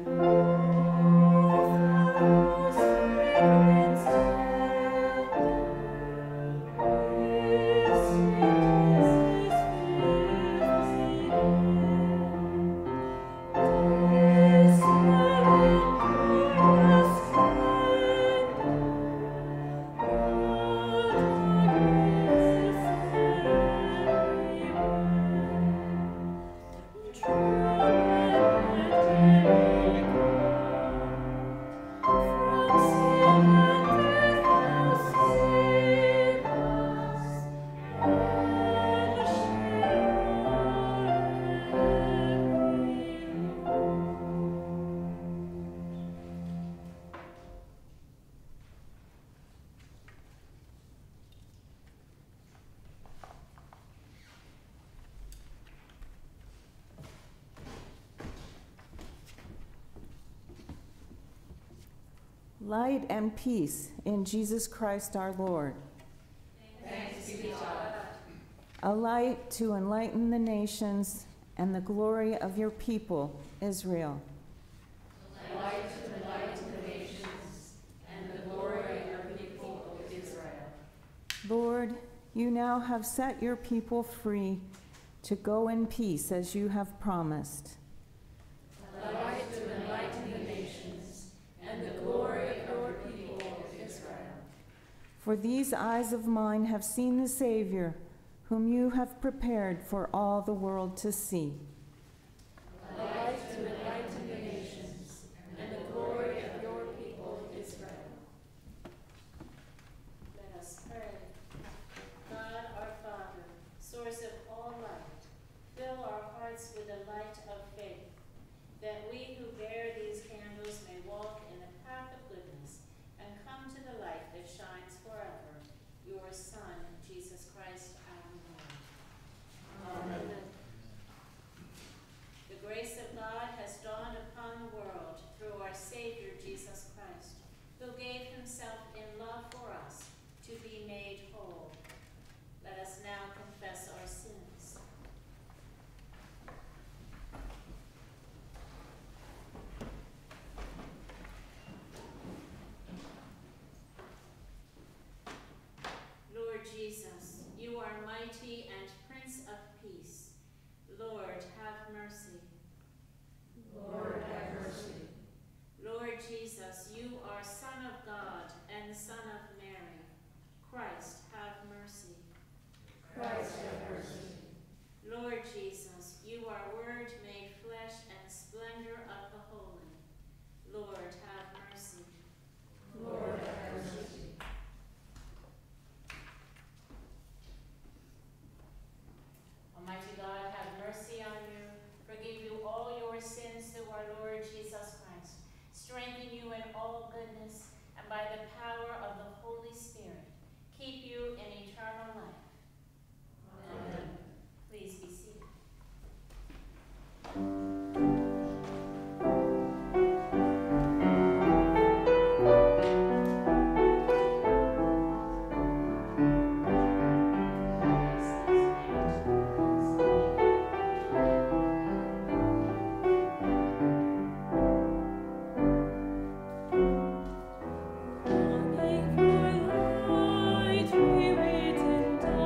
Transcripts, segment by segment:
Light and peace in Jesus Christ our Lord. Thanks be to God. A light to enlighten the nations and the glory of your people, Israel. A light to enlighten the nations and the glory of your people, Israel. Lord, you now have set your people free to go in peace as you have promised. A light to enlighten the nations and the glory of your people, Israel. For these eyes of mine have seen the Savior, whom you have prepared for all the world to see. A light to enlighten the nations and the glory of your people, Israel. Let us pray. God, our Father, source of all light, fill our hearts with the light of faith, that we who bear these candles may walk in the path of goodness and come to the light that shines forever. Your Son, Jesus Christ, our Lord. Amen. The grace of God has dawned upon the world through our Savior, Jesus Christ, who gave himself in love for us to be made whole. Let us now confess our sins. Lord Jesus, you are mighty and Prince of Peace. Lord, have mercy. Lord, have mercy. Lord Jesus, you are Son of God and Son of Mary. Christ, have mercy. Christ, have mercy. Lord Jesus, you are Word made flesh and splendor of the holy. Lord, have mercy. Lord, have mercy. Almighty God, have mercy on you, forgive you all your sins through our Lord Jesus Christ, strengthen you in all goodness, and by the power of the Holy Spirit, keep you in eternal life. Amen. Please be seated. Longing for light, we wait in darkness.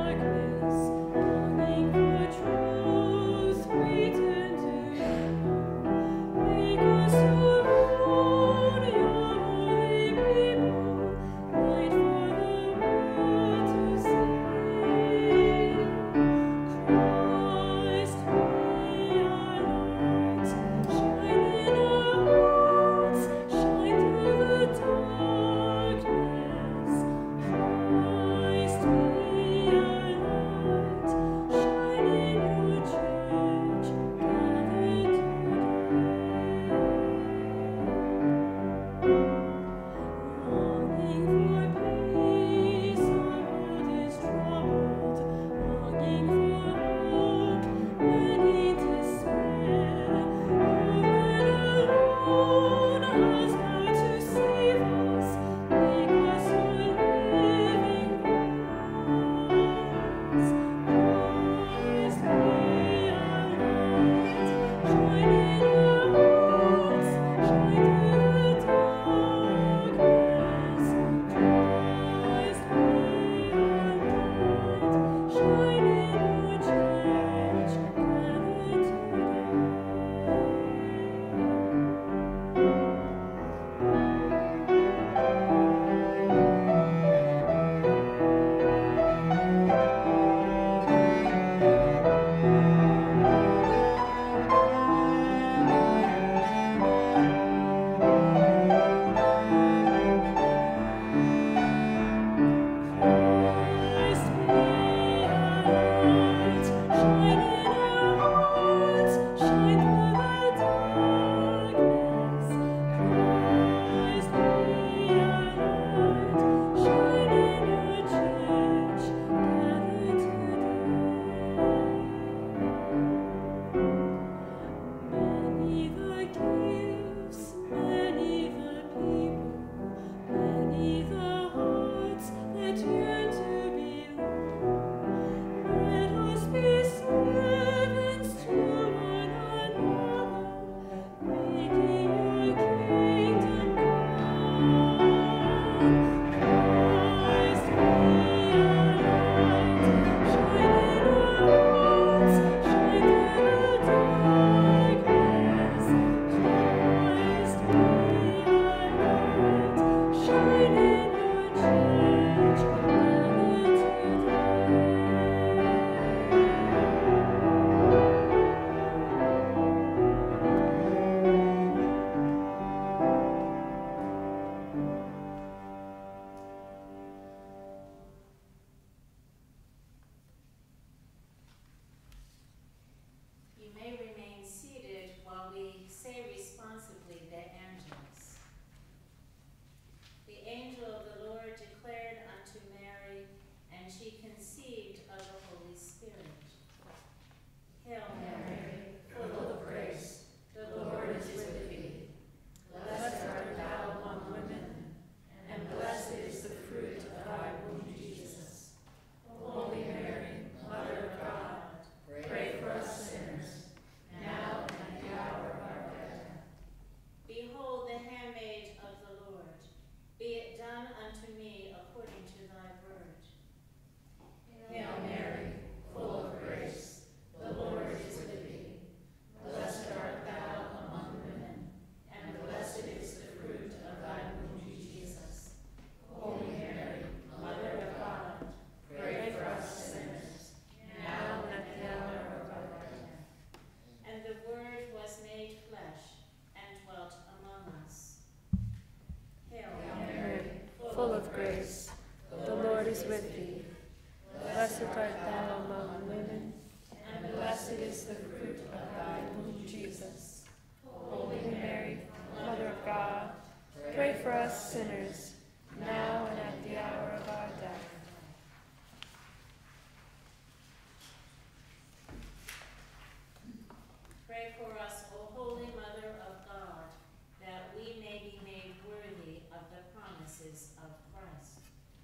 sinners, now and at the hour of our death. Pray for us, O Holy Mother of God, that we may be made worthy of the promises of Christ.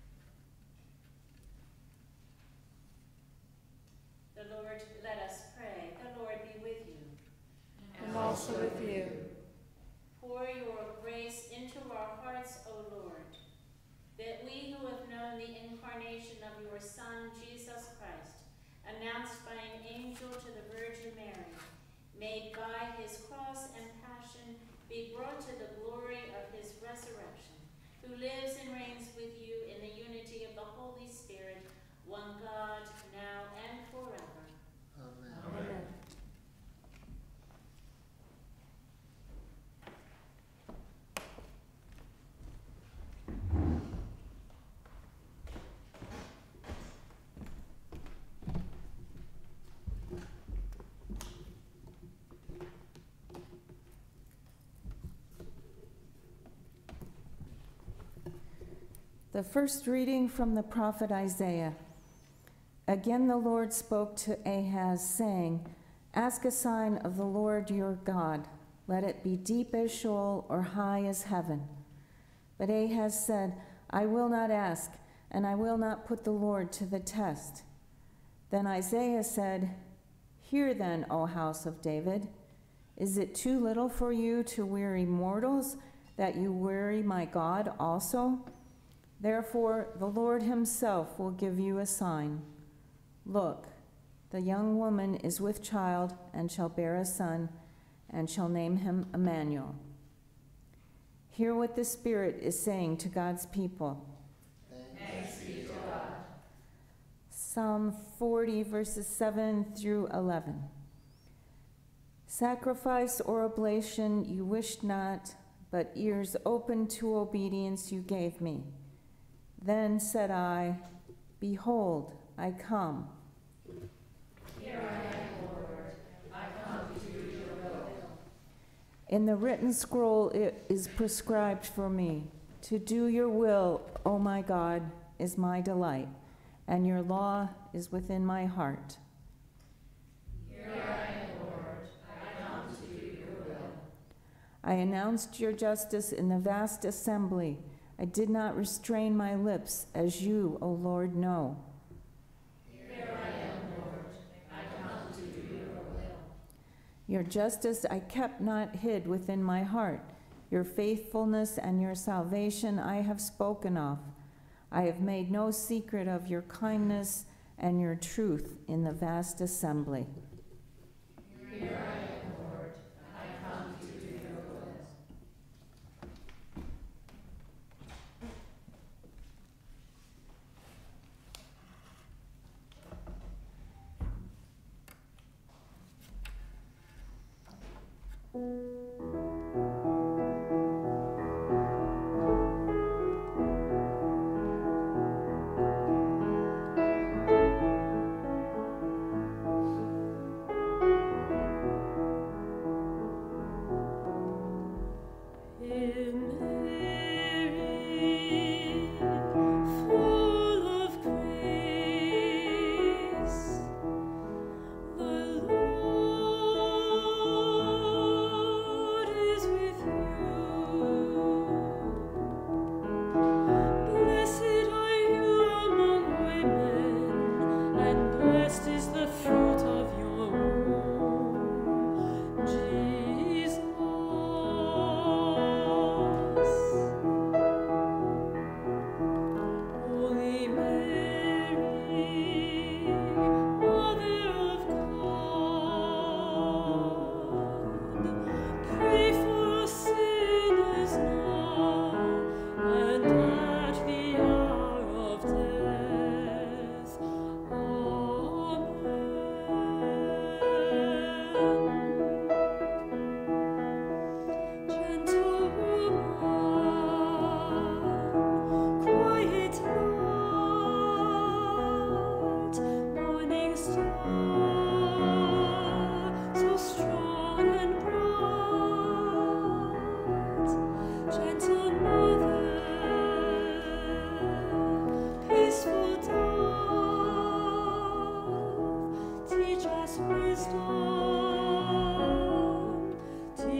Let us pray. The Lord be with you. And also with you. Pour your grace into our hearts, O Lord, that we who have known the incarnation of your Son, Jesus Christ, announced by an angel to the Virgin Mary, may by his cross and passion be brought to the glory of his resurrection, who lives and reigns with you in the unity of the Holy Spirit, one God, now and forever. Amen. Amen. The first reading from the prophet Isaiah. Again the Lord spoke to Ahaz, saying, Ask a sign of the Lord your God. Let it be deep as Sheol or high as heaven. But Ahaz said, I will not ask, and I will not put the Lord to the test. Then Isaiah said, Hear then, O house of David. Is it too little for you to weary mortals, that you weary my God also? Therefore, the Lord himself will give you a sign. Look, the young woman is with child and shall bear a son, and shall name him Emmanuel. Hear what the Spirit is saying to God's people. Thanks be to God. Psalm 40, verses 7 through 11. Sacrifice or oblation you wished not, but ears open to obedience you gave me. Then said I, Behold, I come. Here I am, Lord. I come to do your will. In the written scroll it is prescribed for me. To do your will, O my God, is my delight, and your law is within my heart. Here I am, Lord. I come to do your will. I announced your justice in the vast assembly. I did not restrain my lips, as you, O Lord, know. Here I am, Lord. I come to do your will. Your justice I kept not hid within my heart. Your faithfulness and your salvation I have spoken of. I have made no secret of your kindness and your truth in the vast assembly. Here I am, Lord. I come to do your will.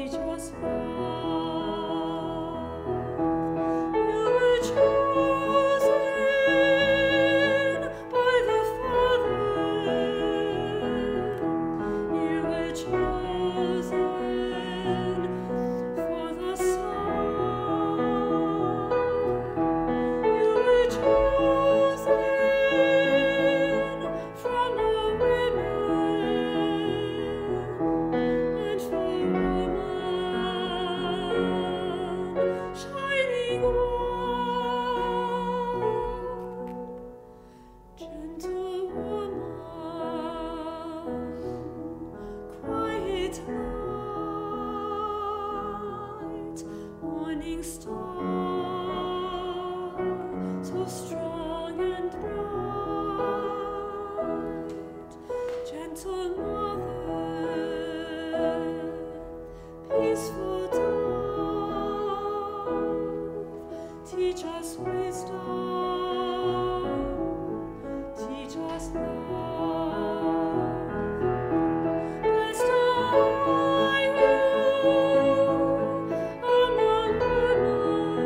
Among women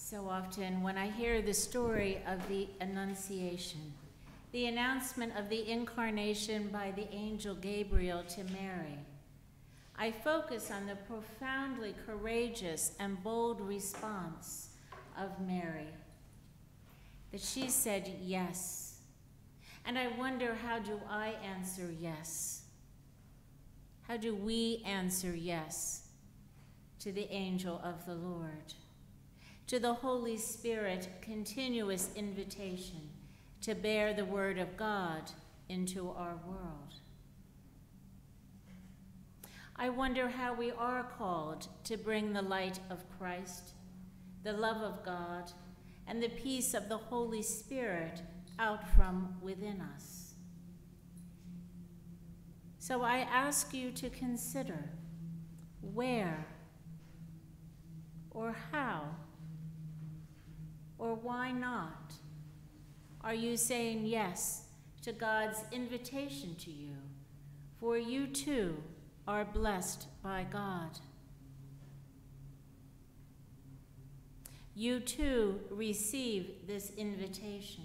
So often when I hear the story of the Annunciation, the announcement of the incarnation by the angel Gabriel to Mary, I focus on the profoundly courageous and bold response of Mary, that she said yes. And I wonder, how do I answer yes? How do we answer yes to the angel of the Lord, to the Holy Spirit continuous invitation to bear the word of God into our world? I wonder how we are called to bring the light of Christ, the love of God, and the peace of the Holy Spirit out from within us. So I ask you to consider where or how or why not are you saying yes to God's invitation to you, for you too are blessed by God. You too receive this invitation.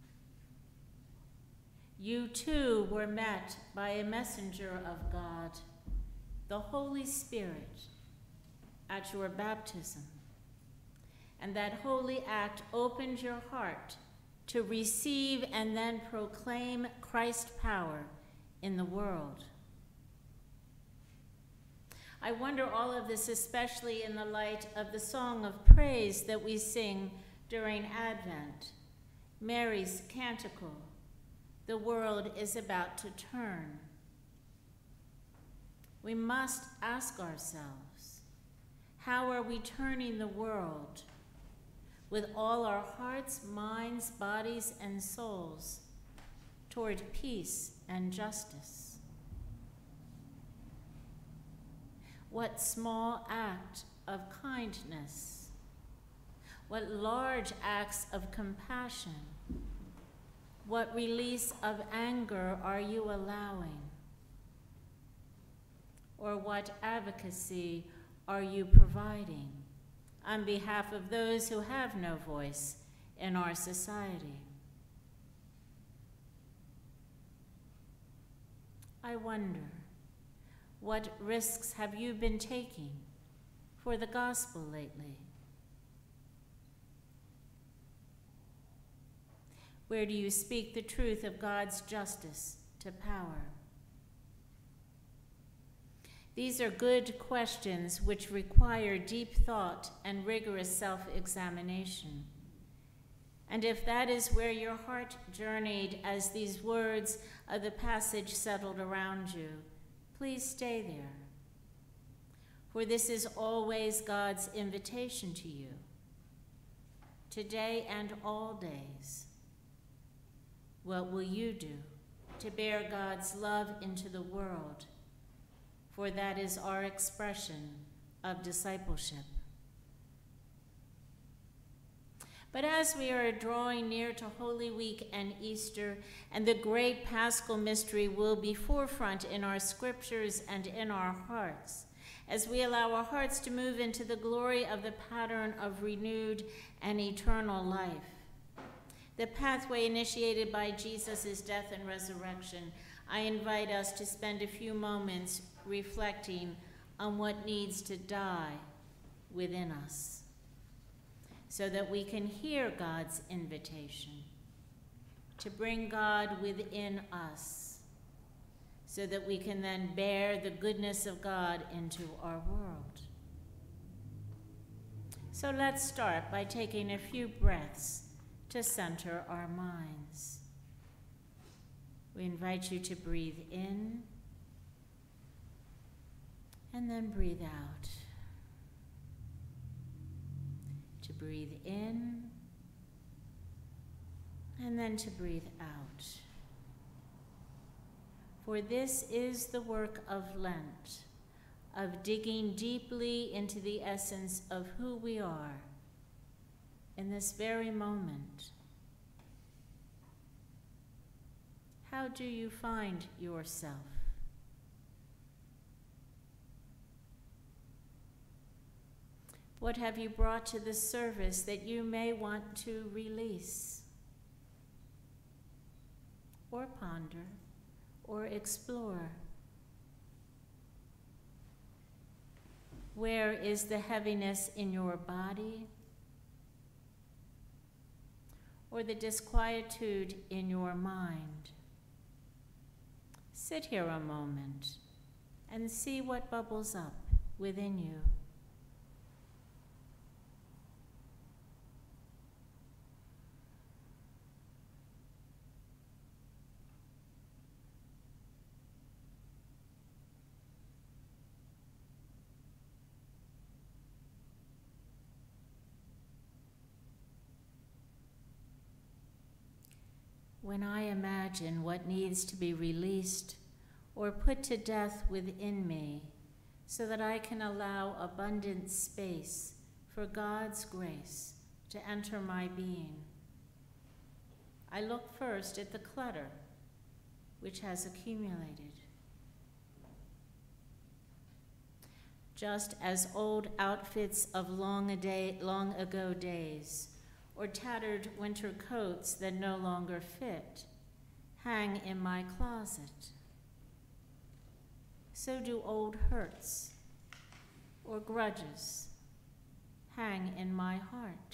You too were met by a messenger of God, the Holy Spirit, at your baptism. And that holy act opened your heart to receive and then proclaim Christ's power in the world. I wonder all of this, especially in the light of the song of praise that we sing during Advent, Mary's canticle, "The world is about to turn." We must ask ourselves, how are we turning the world with all our hearts, minds, bodies, and souls toward peace and justice? What small act of kindness, what large acts of compassion, what release of anger are you allowing? Or what advocacy are you providing on behalf of those who have no voice in our society? I wonder, what risks have you been taking for the gospel lately? Where do you speak the truth of God's justice to power? These are good questions which require deep thought and rigorous self-examination. And if that is where your heart journeyed as these words of the passage settled around you, please stay there. For this is always God's invitation to you, today and all days. What will you do to bear God's love into the world? For that is our expression of discipleship. But as we are drawing near to Holy Week and Easter, and the great Paschal mystery will be forefront in our scriptures and in our hearts, as we allow our hearts to move into the glory of the pattern of renewed and eternal life, the pathway initiated by Jesus' death and resurrection, I invite us to spend a few moments reflecting on what needs to die within us, so that we can hear God's invitation to bring God within us, so that we can then bear the goodness of God into our world. So let's start by taking a few breaths to center our minds. We invite you to breathe in and then breathe out. To breathe in and then to breathe out. For this is the work of Lent, of digging deeply into the essence of who we are in this very moment. How do you find yourself? What have you brought to the service that you may want to release, or ponder, or explore? Where is the heaviness in your body, or the disquietude in your mind? Sit here a moment and see what bubbles up within you. When I imagine what needs to be released or put to death within me, so that I can allow abundant space for God's grace to enter my being, I look first at the clutter which has accumulated. Just as old outfits of long ago days, or tattered winter coats that no longer fit, hang in my closet, so do old hurts or grudges hang in my heart.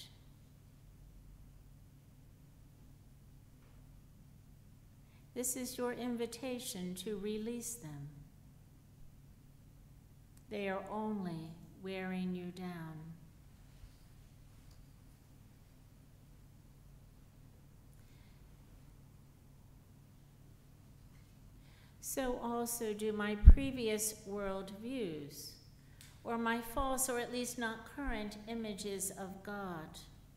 This is your invitation to release them. They are only wearing you down. So also do my previous worldviews, or my false or at least not current images of God,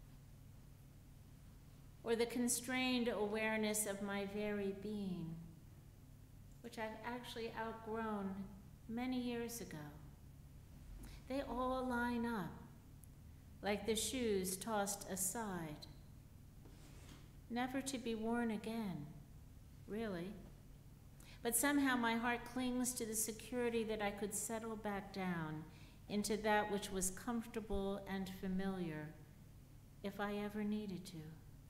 or the constrained awareness of my very being, which I've actually outgrown many years ago. They all line up, like the shoes tossed aside, never to be worn again, really. But somehow my heart clings to the security that I could settle back down into that which was comfortable and familiar if I ever needed to.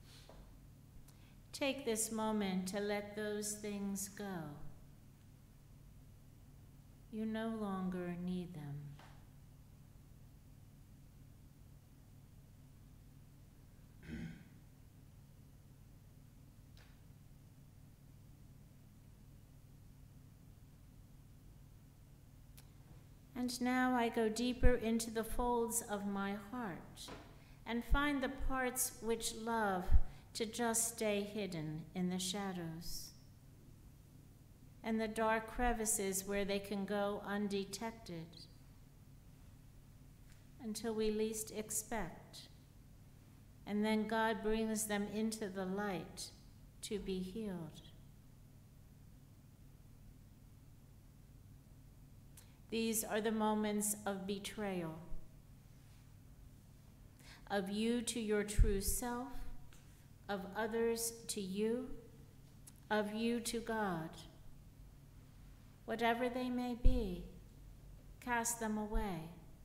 Take this moment to let those things go. You no longer need them. And now I go deeper into the folds of my heart and find the parts which love to just stay hidden in the shadows, and the dark crevices where they can go undetected until we least expect, and then God brings them into the light to be healed. These are the moments of betrayal, of you to your true self, of others to you, of you to God. Whatever they may be, cast them away.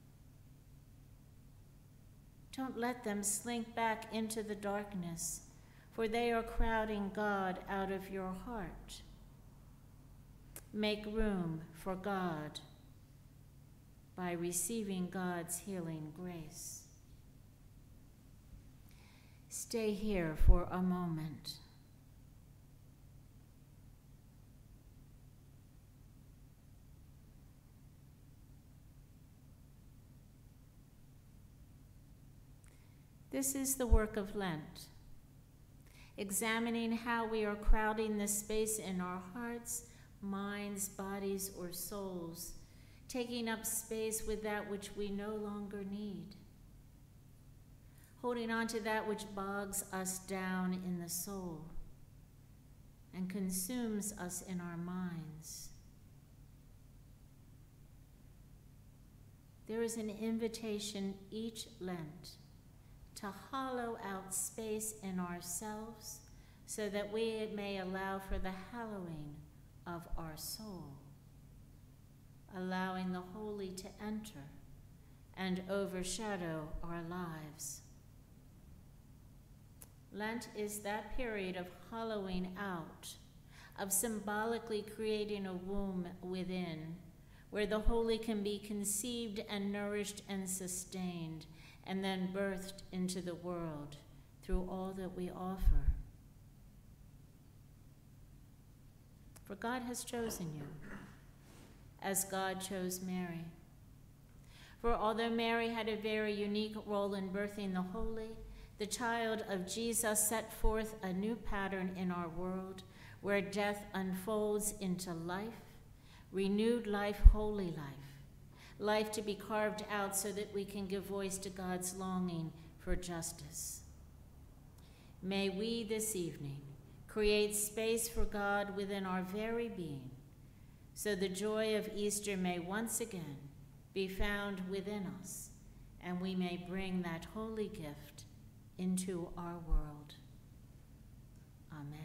Don't let them slink back into the darkness, for they are crowding God out of your heart. Make room for God by receiving God's healing grace. Stay here for a moment. This is the work of Lent, examining how we are crowding the space in our hearts, minds, bodies, or souls, taking up space with that which we no longer need, holding on to that which bogs us down in the soul and consumes us in our minds. There is an invitation each Lent to hollow out space in ourselves so that we may allow for the hallowing of our soul, allowing the holy to enter and overshadow our lives. Lent is that period of hollowing out, of symbolically creating a womb within, where the holy can be conceived and nourished and sustained, and then birthed into the world through all that we offer. For God has chosen you, as God chose Mary. For although Mary had a very unique role in birthing the holy, the child of Jesus set forth a new pattern in our world where death unfolds into life, renewed life, holy life, life to be carved out so that we can give voice to God's longing for justice. May we this evening create space for God within our very being, so the joy of Easter may once again be found within us, and we may bring that holy gift into our world. Amen.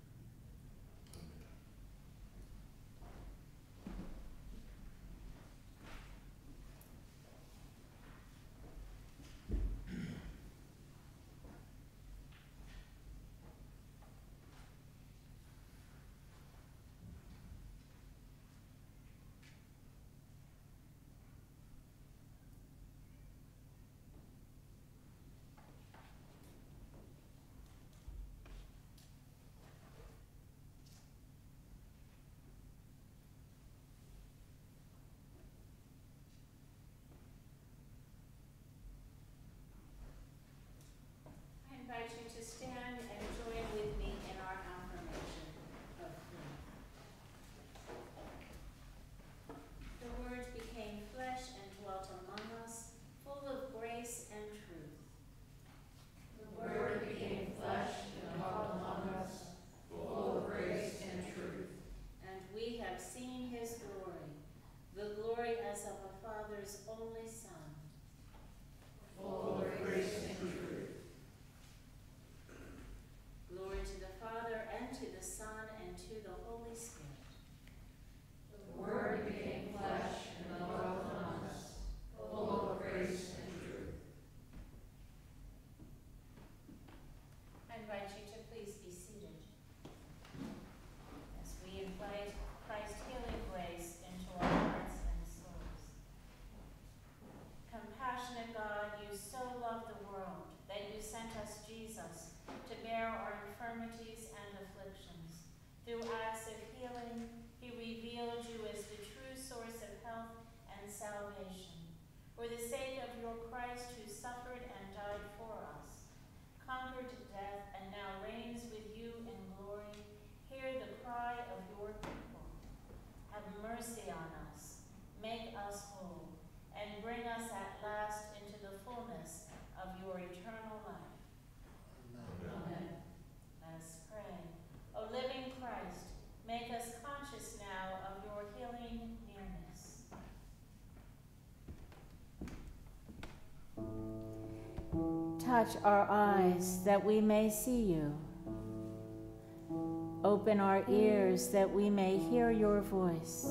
I invite you to stand and join with me in our affirmation of faith. The Word became flesh and dwelt among us, full of grace and truth. The Word became flesh and dwelt among us, full of grace and truth. And we have seen his glory, the glory as of a Father's only Son, Full of grace and truth. Glory to the Father, and to the Son, and to the Holy Spirit. The Word became flesh and dwelt among us, full of grace and truth. I invite you to please be seated as we invite Christ's healing grace into our hearts and souls. Compassionate God, you so loved the world that you sent us Jesus to bear our infirmities and afflictions. Through acts of healing, he revealed you as the true source of health and salvation. For the sake of your Christ who suffered and died for us, conquered death, and now reigns with you in glory, hear the cry of your people. Have mercy on us, make us whole, and bring us at last into the fullness of your eternal life. Amen. Let us pray. O living Christ, make us conscious now of your healing nearness. Touch our eyes that we may see you. Open our ears that we may hear your voice.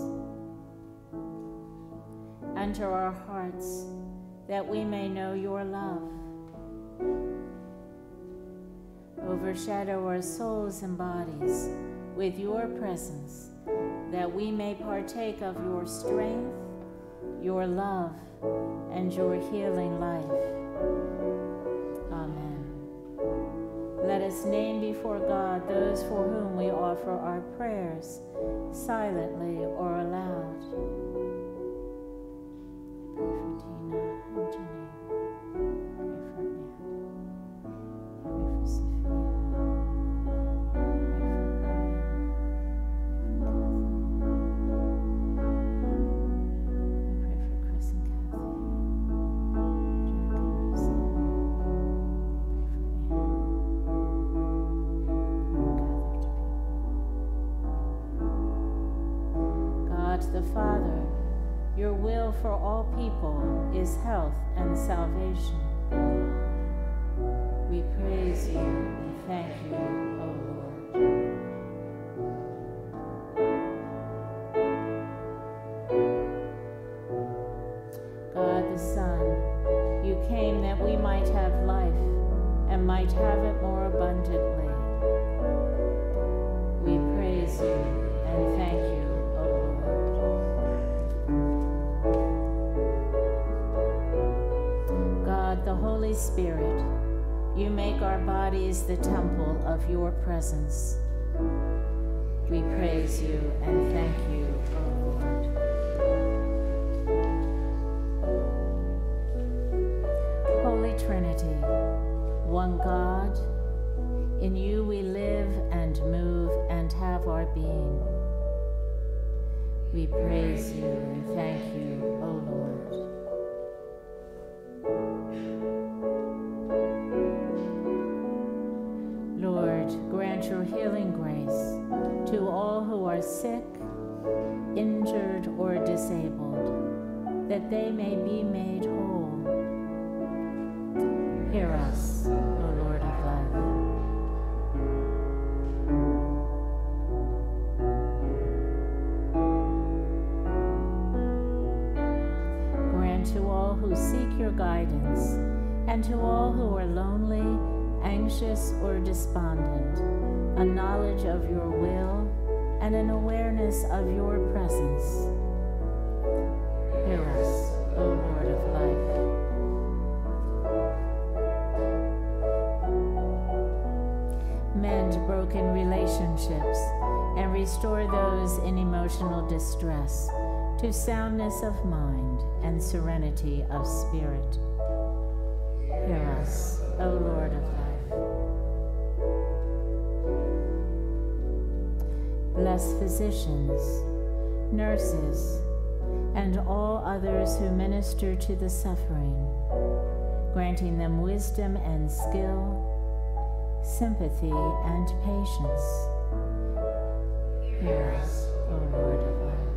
Enter our hearts that we may know your love. Overshadow our souls and bodies with your presence, that we may partake of your strength, your love, and your healing life. Amen. Let us name before God those for whom we offer our prayers, silently or aloud. Pray for Tina and Janine. Pray for Anne. Pray for Sophia. Pray for Brian. Pray for Kathleen. I pray for Chris and Kathy. Jack and Rosie. Pray for Anne. God the Father, your will for all people is health and salvation. We praise you and thank you, O Lord. God the Son, is the temple of your presence. We praise you and thank you, O Lord. Holy Trinity, one God, in you we live and move and have our being. We praise you and thank you, O Lord. Lord, grant your healing grace to all who are sick, injured, or disabled, that they may be made whole. Hear us, O Lord of love. Grant to all who seek your guidance, and to all who are lonely, anxious, or despondent, a knowledge of your will and an awareness of your presence. Hear us, O Lord of life. Mend broken relationships and restore those in emotional distress to soundness of mind and serenity of spirit. Hear us, O Lord of life. Bless physicians, nurses, and all others who minister to the suffering, granting them wisdom and skill, sympathy and patience. Hear us, O Lord of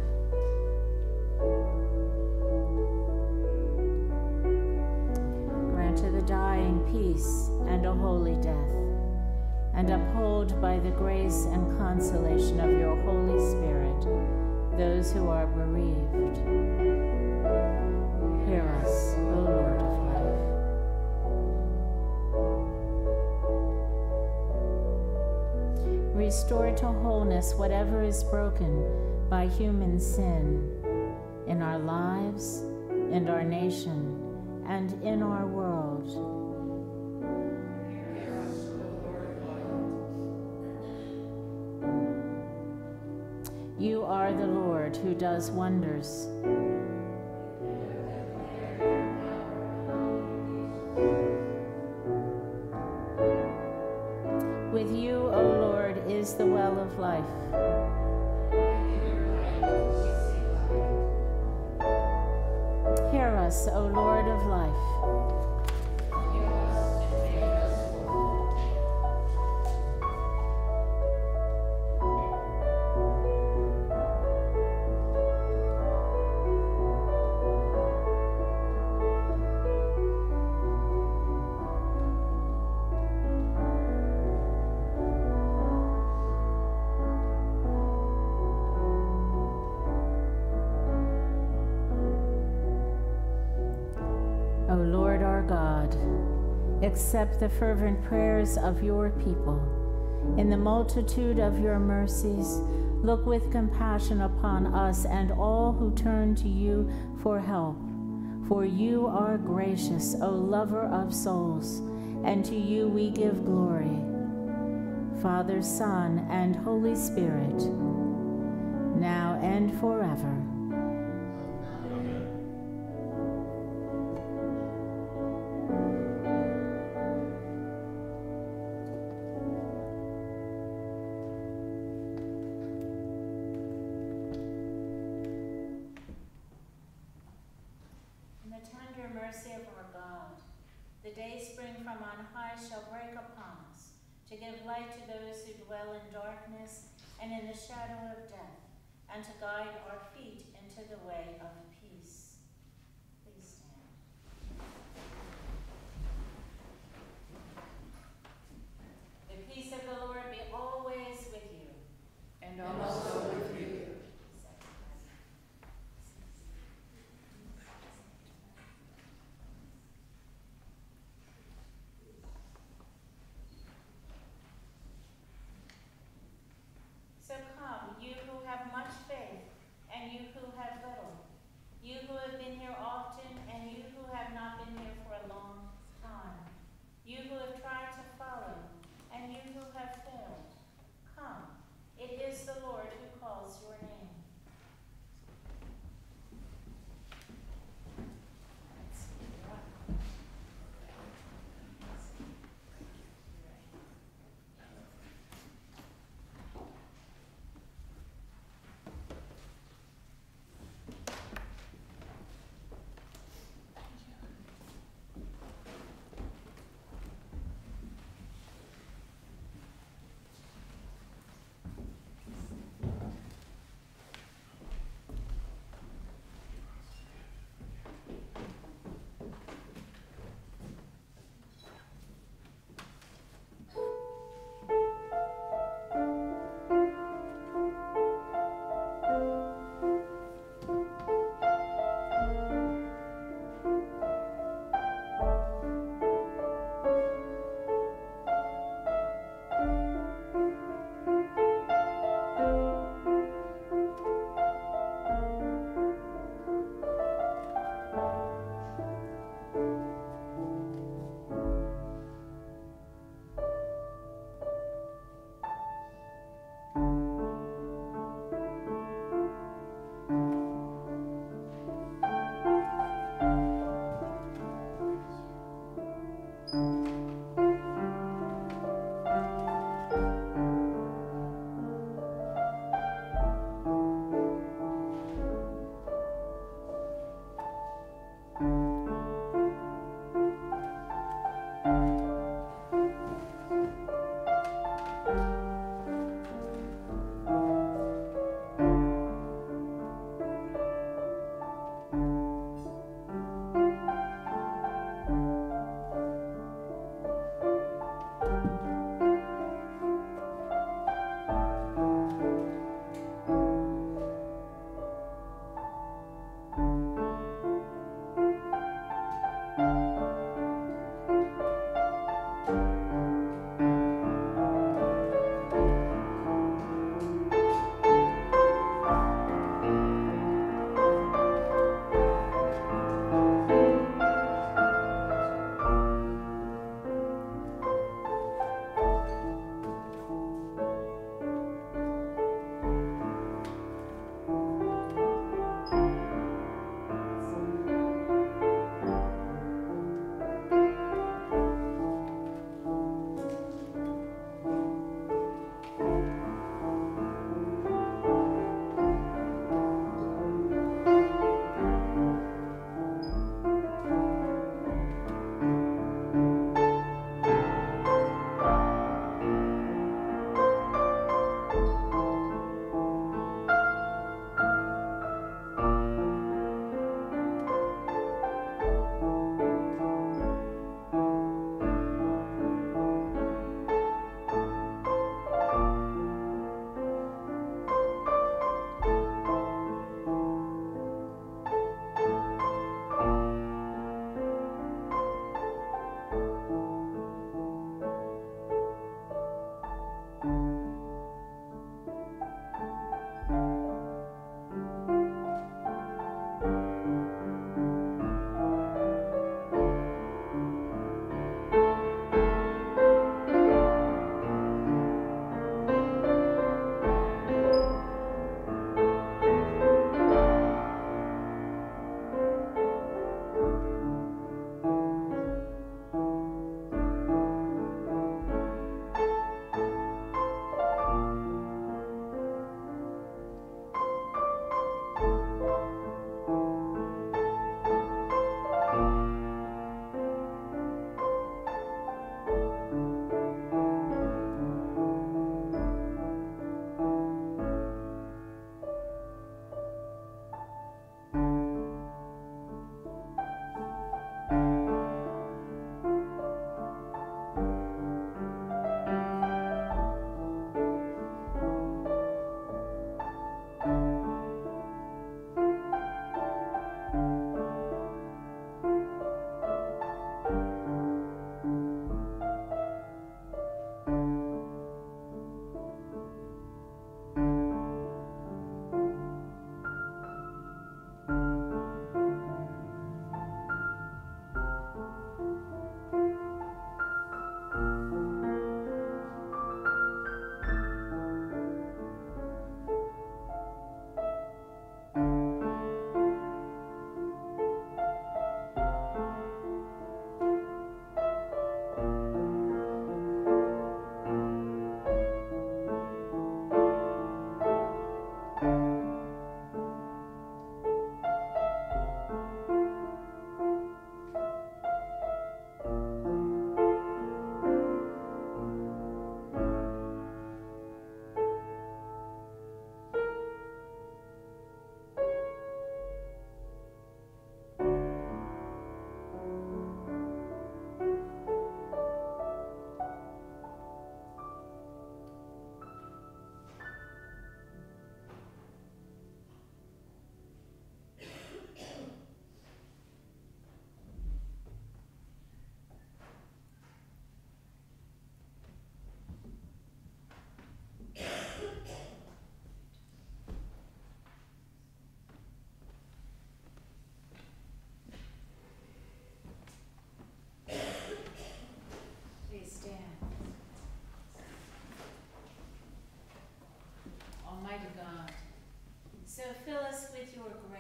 love. Grant to the dying peace and a holy death, and uphold by the grace and consolation of your Holy Spirit those who are bereaved. Hear us, O Lord of life. Restore to wholeness whatever is broken by human sin in our lives, in our nation, and in our world. You are the Lord who does wonders. With you, O Lord, is the well of life. Hear us, O Lord of life. O Lord our God, accept the fervent prayers of your people. In the multitude of your mercies, look with compassion upon us and all who turn to you for help. For you are gracious, O lover of souls, and to you we give glory. Father, Son, and Holy Spirit, now and forever. Mercy of our God, the day spring from on high shall break upon us, to give light to those who dwell in darkness and in the shadow of death, and to guide our feet into the way of peace. Please stand. The peace of the Lord be always with you. And also with you. So come, you who have much faith, and you who have little, you who have been here often, and you who have not been here for a long time, you who have tried to follow,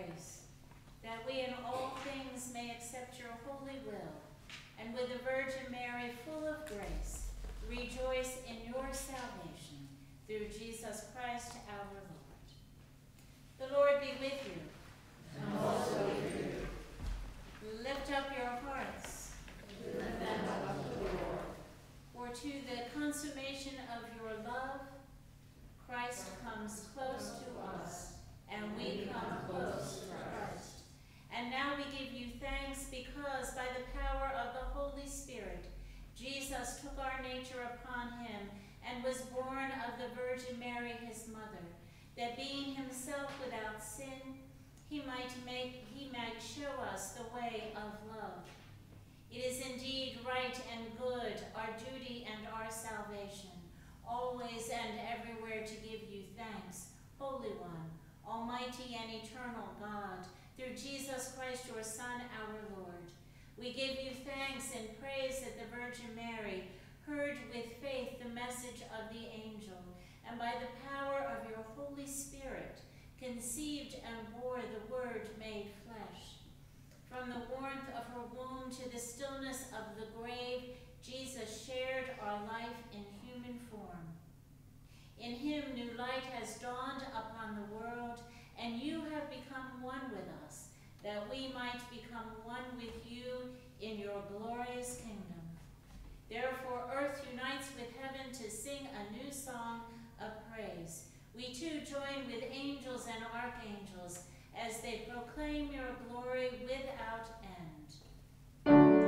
grace, that we in all things may accept your holy will, and with the Virgin Mary, full of grace, rejoice in your salvation, through Jesus Christ our Lord. The Lord be with you. And also with you. Lift up your hearts. Lift them up to the Lord. For to the consummation of your love, Christ comes close to us, and we come close to Christ. And now we give you thanks because by the power of the Holy Spirit, Jesus took our nature upon him and was born of the Virgin Mary, his mother, that being himself without sin, he might show us the way of love. It is indeed right and good, our duty and our salvation, always and everywhere to give you thanks, Holy One, Almighty and eternal God, through Jesus Christ, your Son, our Lord. We give you thanks and praise that the Virgin Mary heard with faith the message of the angel, and by the power of your Holy Spirit, conceived and bore the Word made flesh. From the warmth of her womb to the stillness of the grave, Jesus shared our life in human form. In him new light has dawned upon the world, and you have become one with us, that we might become one with you in your glorious kingdom. Therefore earth unites with heaven to sing a new song of praise. We too join with angels and archangels as they proclaim your glory without end.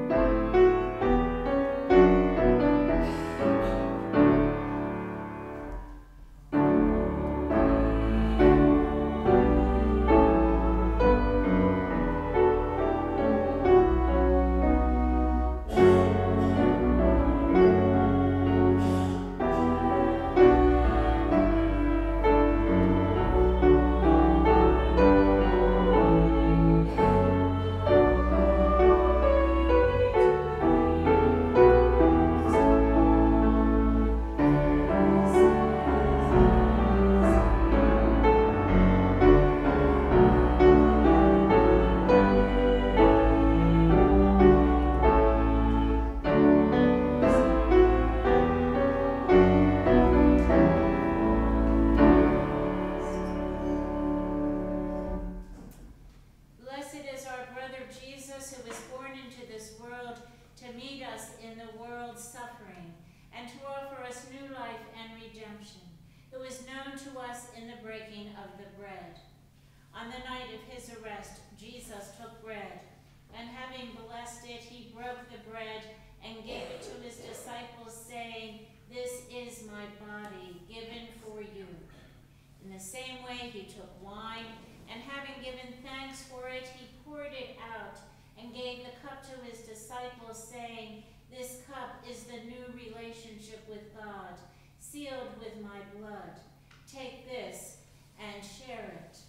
On the night of his arrest, Jesus took bread, and having blessed it, he broke the bread and gave it to his disciples, saying, "This is my body, given for you." In the same way he took wine, and having given thanks for it, he poured it out and gave the cup to his disciples, saying, "This cup is the new relationship with God, sealed with my blood. Take this and share it."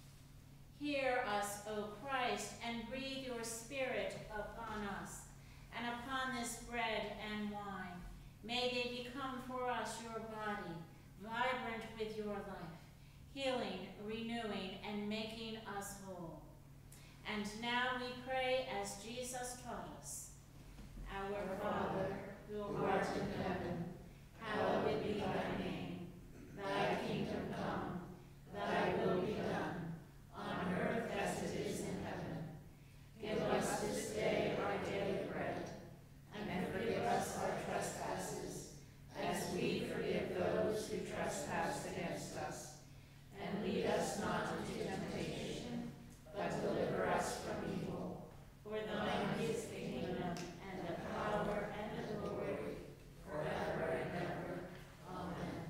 Hear us, O Christ, and breathe your Spirit upon us, and upon this bread and wine. May they become for us your body, vibrant with your life, healing, renewing, and making us whole. And now we pray as Jesus taught us. Our Father, who art in heaven, hallowed be thy name. Thy kingdom come, thy will be done, on earth as it is in heaven. Give us this day our daily bread, and forgive us our trespasses, as we forgive those who trespass against us. And lead us not into temptation, but deliver us from evil. For thine is the kingdom, and the power, and the glory, forever and ever. Amen.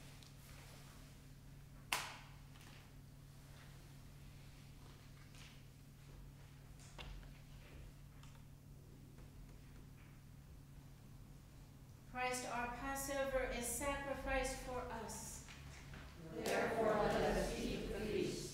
Christ, our Passover, is sacrificed for us. Therefore, let us keep the feast.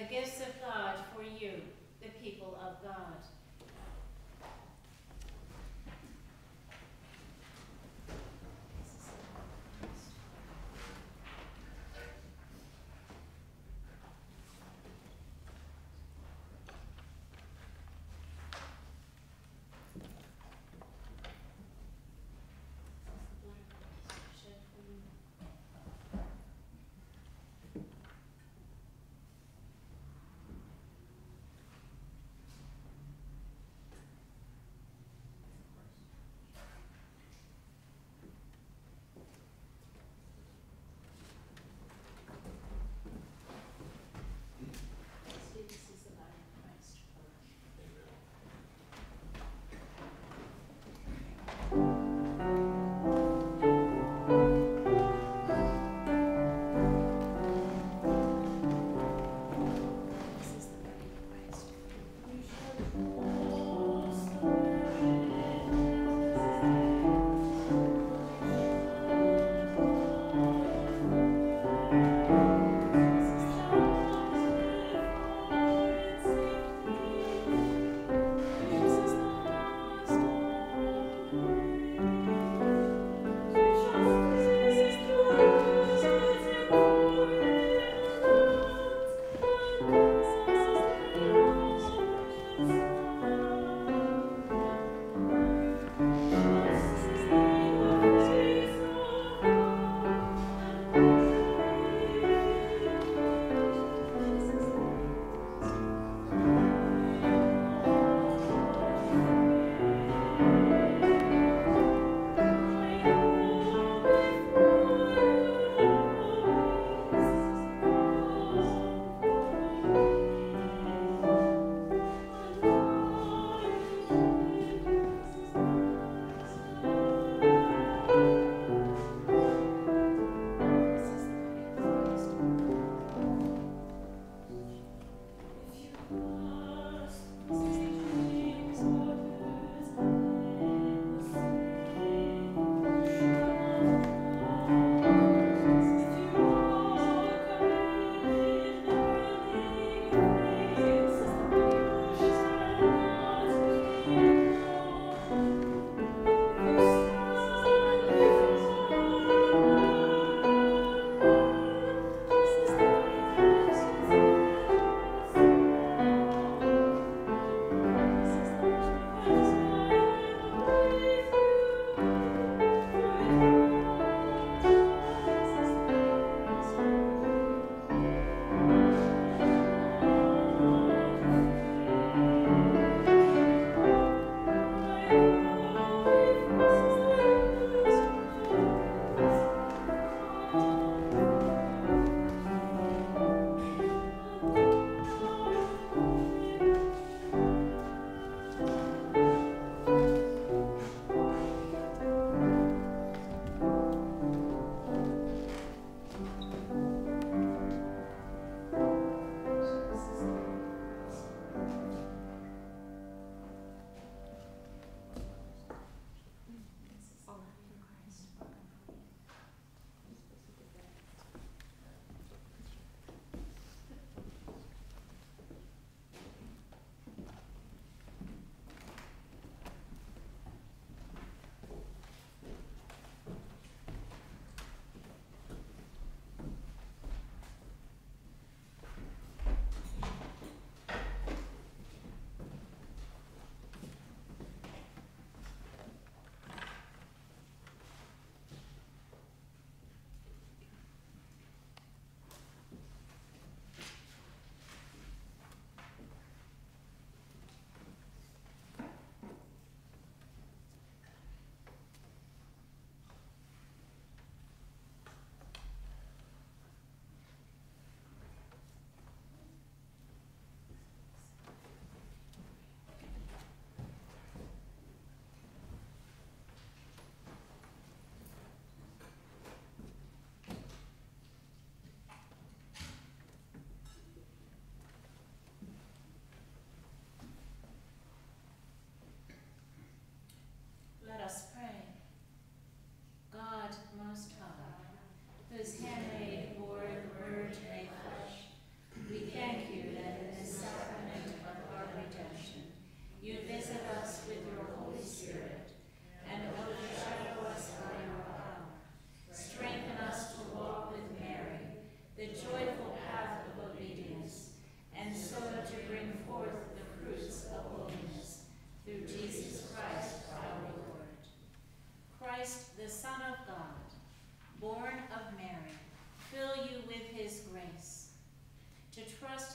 gifts of God for you, the people of God.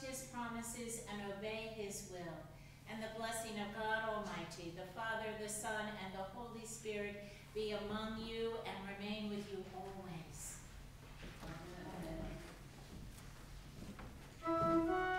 his promises and obey his will. And the blessing of God Almighty, the Father, the Son, and the Holy Spirit be among you and remain with you always. Amen.